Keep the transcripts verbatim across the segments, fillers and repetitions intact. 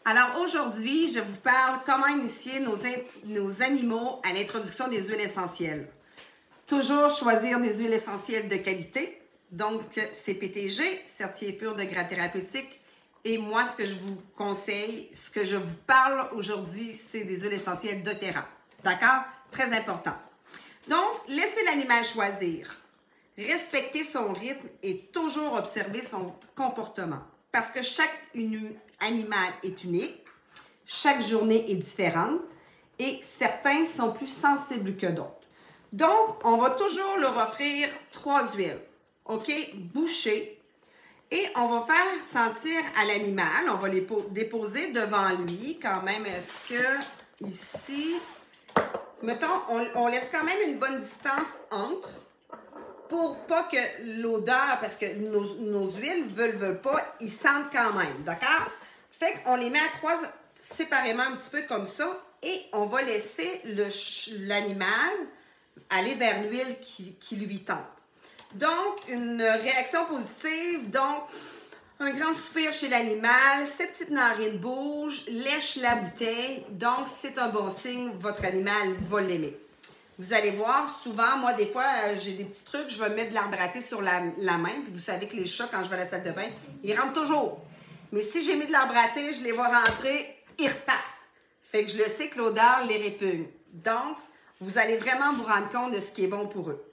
Alors aujourd'hui, je vous parle comment initier nos, nos animaux à l'introduction des huiles essentielles. Toujours choisir des huiles essentielles de qualité, donc C P T G, certifié pur de grade thérapeutique. Et moi, ce que je vous conseille, ce que je vous parle aujourd'hui, c'est des huiles essentielles doTERRA. D'accord? Très important. Donc, laissez l'animal choisir. Respecter son rythme et toujours observer son comportement. Parce que chaque animal est unique, chaque journée est différente et certains sont plus sensibles que d'autres. Donc, on va toujours leur offrir trois huiles, OK? Bouchées. Et on va faire sentir à l'animal, on va les déposer devant lui quand même. Est-ce que ici, mettons, on, on laisse quand même une bonne distance entre pour pas que l'odeur, parce que nos, nos huiles veulent, veulent pas, ils sentent quand même, d'accord? Fait qu'on les met à trois séparément un petit peu comme ça et on va laisser l'animal aller vers l'huile qui, qui lui tente. Donc, une réaction positive, donc un grand soupir chez l'animal, ses petites narines bougent, lèche la bouteille, donc c'est un bon signe, votre animal va l'aimer. Vous allez voir, souvent, moi, des fois, euh, j'ai des petits trucs, je vais mettre de l'arbre à thé sur la, la main, puis vous savez que les chats, quand je vais à la salle de bain, ils rentrent toujours. Mais si j'ai mis de l'arbre à thé, je les vois rentrer, ils repartent. Fait que je le sais que l'odeur les répugne. Donc, vous allez vraiment vous rendre compte de ce qui est bon pour eux.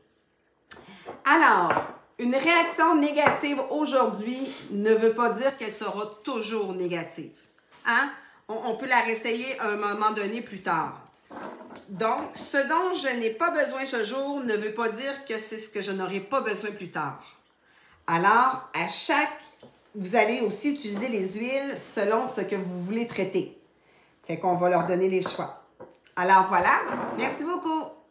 Alors, une réaction négative aujourd'hui ne veut pas dire qu'elle sera toujours négative. Hein? On, on peut la réessayer à un moment donné plus tard. Donc, ce dont je n'ai pas besoin ce jour ne veut pas dire que c'est ce que je n'aurai pas besoin plus tard. Alors, à chaque, vous allez aussi utiliser les huiles selon ce que vous voulez traiter. Fait qu'on va leur donner les choix. Alors voilà, merci beaucoup.